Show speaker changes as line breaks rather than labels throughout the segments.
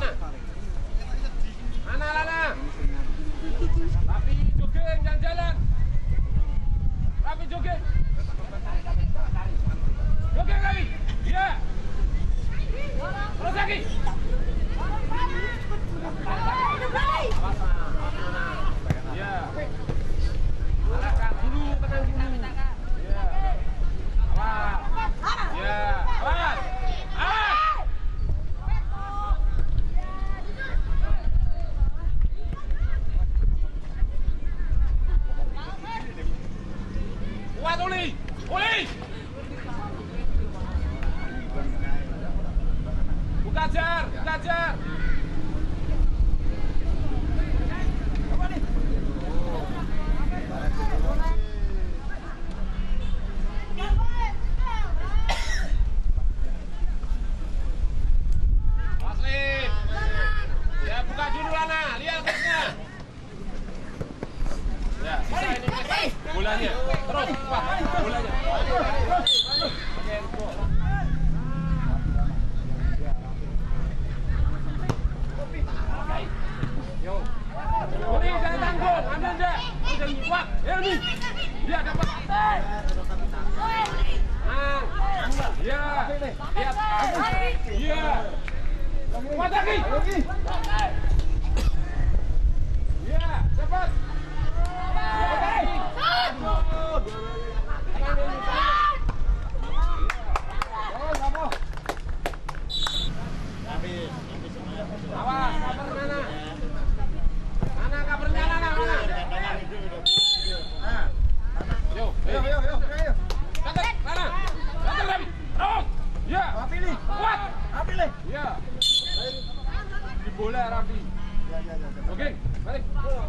Lana. Mana Lana? Rapi jogging, jalan-jalan. Rapi jogging. Jogging Rapi. Iya. Terus lagi. Iya. Arahkan dulu, tenang dulu. Iya. Awas. Iya. Awas. Awas. Kuat Uli. Uli. Buka jar, buka jar. Ya, buka dulu Lana, lihat tesnya. Ya, sisa ini bolanya. Terus, Pak, bolanya. Oke, yo. Ini jangan tanggung, ambil dah. Udah kuat. Ya nih. Dia dapat. Ya. Lihat. Iya. Kuat lagi. Iya, cepat. Awas, cover mana? Mana covernya Lana? Mana? Yo. Datang, Lana. Datang Rapi. Terus. Ya. Pilih. Kuat. Pilih. Ya. Di bola Rapi. Oke, balik.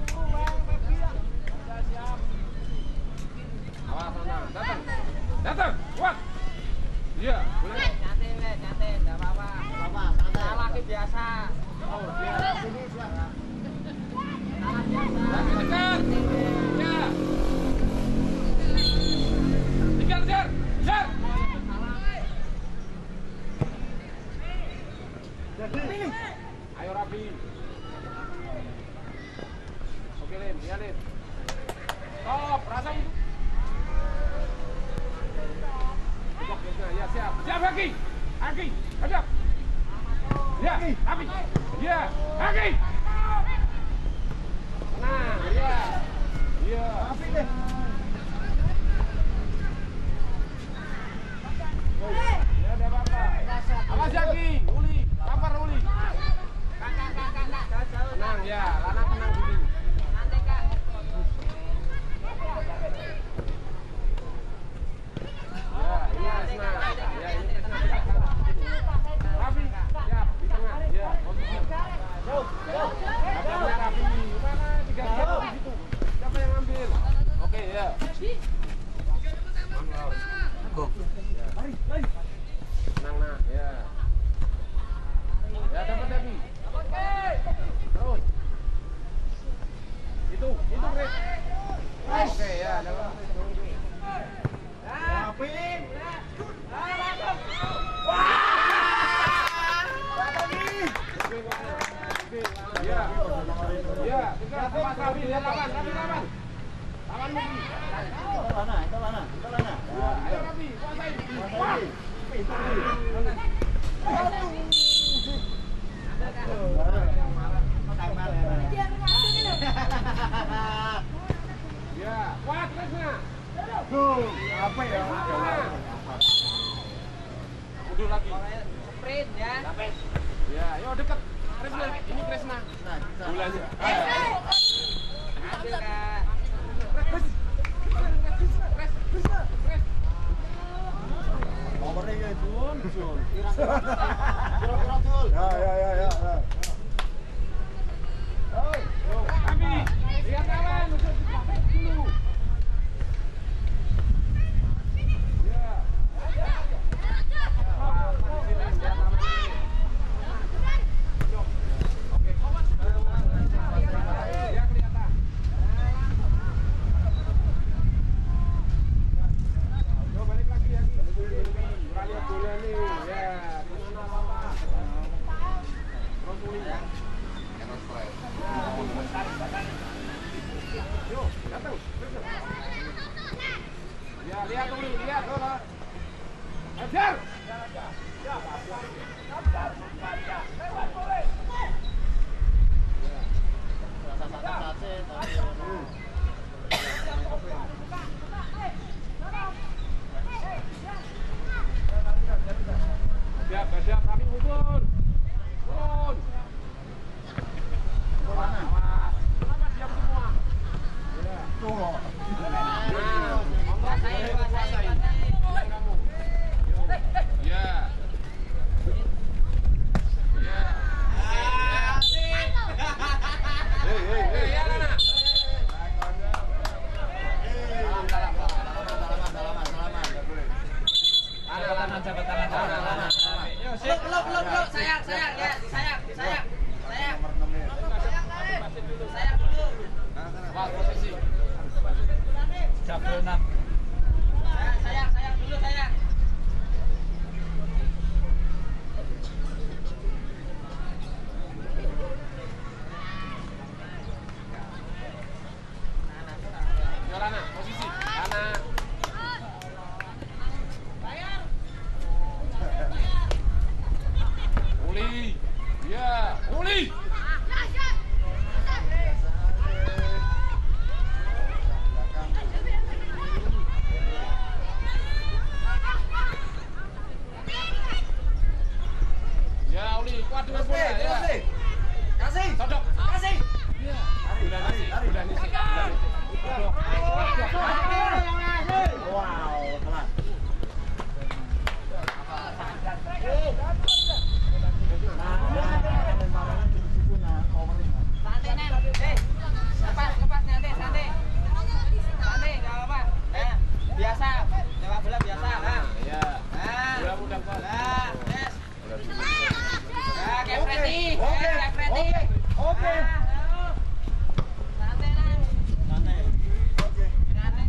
Awas Lana. Datang. Datang. Kuat. Iya, boleh.
Nyantai, enggak apa-apa. Salah lagi biasa.
Oh, dia sini siapa? Lagi dekat. Ya. Tinggal kejar. Kejar. Ayo Rapi. Oke Lim, ya Lim. Stop, rasa itu. Ya siap. Siap Haki. Haki, hadap. Ya, Haki. Ya, Haki. Tenang, ya. Iya. Haki deh. Ya, ada apa-apa. Awas Haki, Uli. Kampar Uli. Tenang ya, Lana tenang dulu.
Nanti Kak.
Ya, ini Resna. Ya, ini Resna. Rapi, siap di tengah. Ya, posisi. Abangnya Rapi. Mana 3 di situ? Siapa yang ambil? Oke, ya. Tenang, nah, ya. Ya, dapat Rapi. Terus. Itu Chris. Oke, ya, dapat. Rapi. Ya, ya, tinggal tempat Rapi, ya lawan. Lawan lagi.
Itu Lana.
Ya, ayo Rapi, kuasain. Wah. Ya, kuat Resna.
Apa ya?
Mundur lagi.
Sprint ya.
Ya, ayo dekat. Resna, ini Resna. Bulannya.
Ambil Kak.
Nomornya ya Jun.
Kira-kira Jul.
Ya.
Kami lihat kawan, dulu. Ya. Ya kelihatan. Yo balik lagi ya. Lihat bola nih. Ya, di mana
Fredi.
Oke.
Fredi.
Oke.
Santai Nang.
Santai. Oke.
Santai.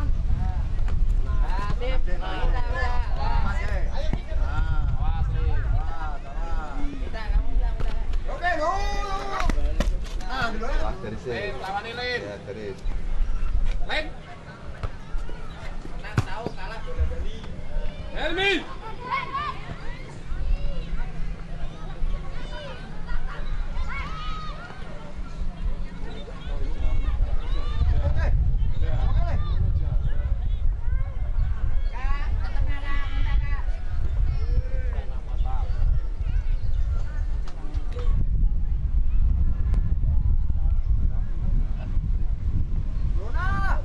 Nah, Tip. Udah.
Oke.
Awas nih.
Kita kamu bilang udah.
Oke, go. Nah, dulu ya.
Dari sini.
Lin, lawan ini Lin.
Ya, dari.
Lin.
Nang tahu kalah bola Bali.
Helmi.
Oke. Oke.
Kak, tetap Kak, minta Kak.
Luna.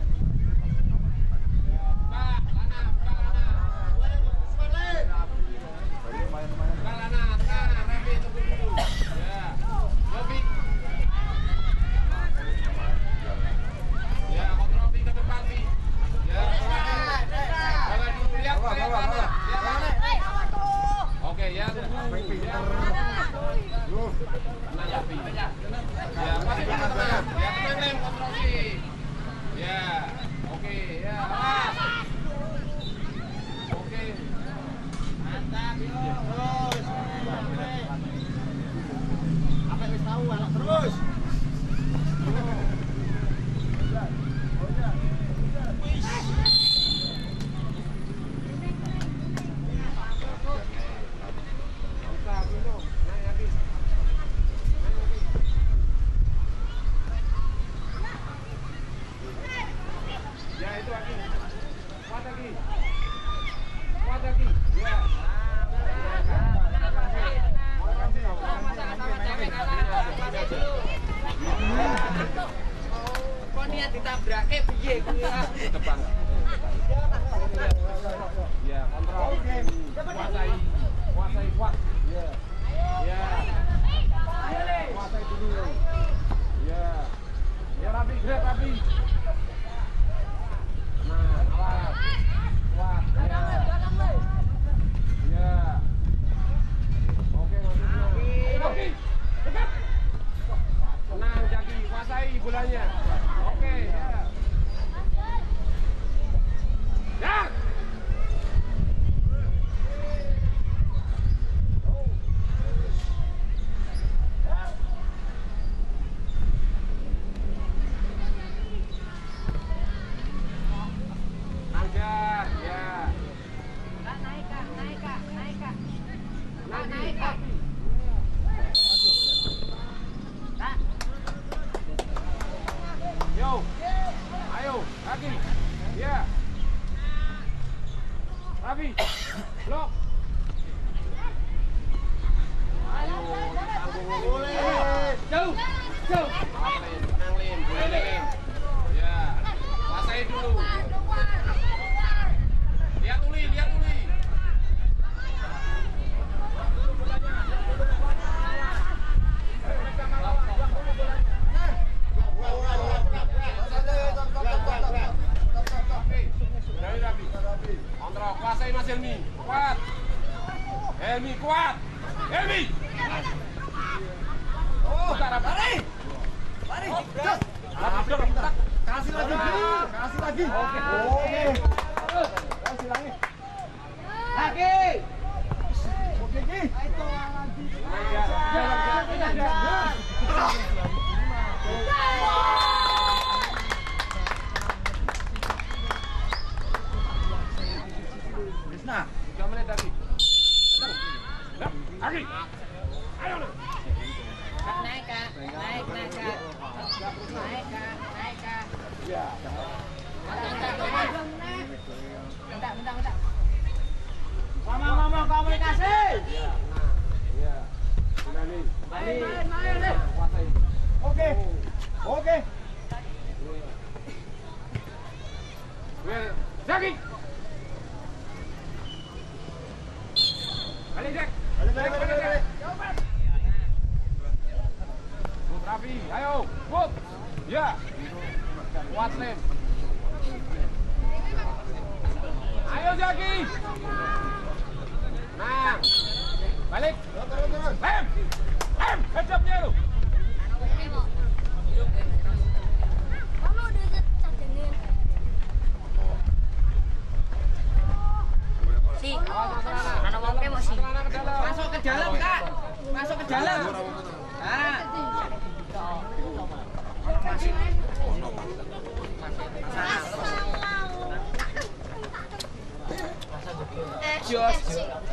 Pak, Lana, Pak Lana. Pak Lana, tengah, Rafi tunggu dulu. Ya. Rafi. Ya, kontrol Fi ke depan Fi. Ya, jalan dulu lihat,
Bawa,
lihat
bawa,
Lana.
bawa.
Lihat Lana. Oke, ya tunggu. Ya.
Loh.
Tenang ya, Fi. Ya, masih bisa tenang. Ya, tenang Lem, kontrol Fi. Ya, oke, ya, awas. Oke.
Mantap, yo. Terus.
Apa wis tahu anak terus.
Ya, itu lagi. Kuat lagi. Kuat lagi. Ya.
Sama-sama cewek kalah. Pakai dulu. Kok niat ditabrake piye kuwi?
Depan. Ya, kontrol. Kuasai. Kuasai kuat. Ya. Ya. Kuasai dulu. Ya. Ya, Rafi, gerak Rafi. Tenang, awas. Kuat. Ya. Ya. Oke, maju dulu. Oke. Dekat. Tenang, Jaki. Kuasai bolanya. Oke, ya. Ya. Angkat, ya.
Kak, naik Kak, naik Kak, naik Kak. Kak,
Nanti.
naik Kak. Kak.
Yo. Ayo, lagi. Ya. Rafi. Blok. Ayo, tanggung.
Boleh.
Jauh. Jauh. Awas, Lin. Tenang, Lin. Boleh, Lin. Ya. Kuasai dulu. Lihat Uli, lihat Uli. Oke. Dari Rafi. Kontrol, kuasai Mas Helmi. Kuat. Helmi kuat. Helmi. Buka Rafi.
Lari.
Rafi, dong.
Kasih lagi. Kasih lagi. Oke. Kasih lagi.
Lagi.
Oke, Ki. Krisna.
3 menit lagi. Lagi. Ayo.
Kak, naik Kak. Naik Kak. Naik Kak, naik Kak.
Ya.
Minta. Ngomong komunikasi.
Ya. Nah. Ya. Kembali.
Main.
Kuasai.
Oke. Oke.
Jaki. Balik, Jack.
Balik.
Put Rafi, ayo, put. Ya. Kuat, Lem. Ayo, Jaki. Nah. Balik.
Turun.
Lem.
Ah. Jos.